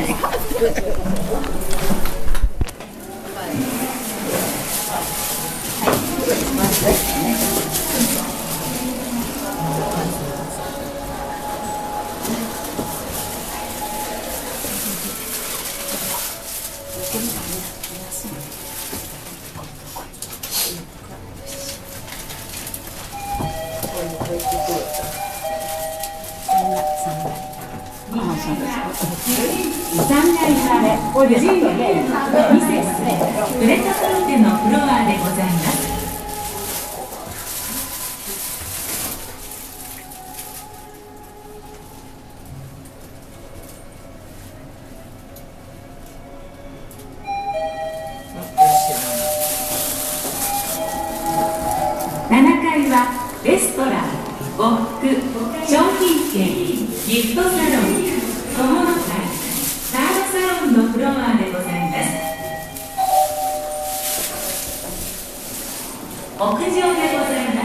3階は10名ミセスプレタトルテのフロアでございます。7階はレストラン、呉服、商品券、ギフトサロン、小物会、サードサロンのフロアでございます。屋上でございます。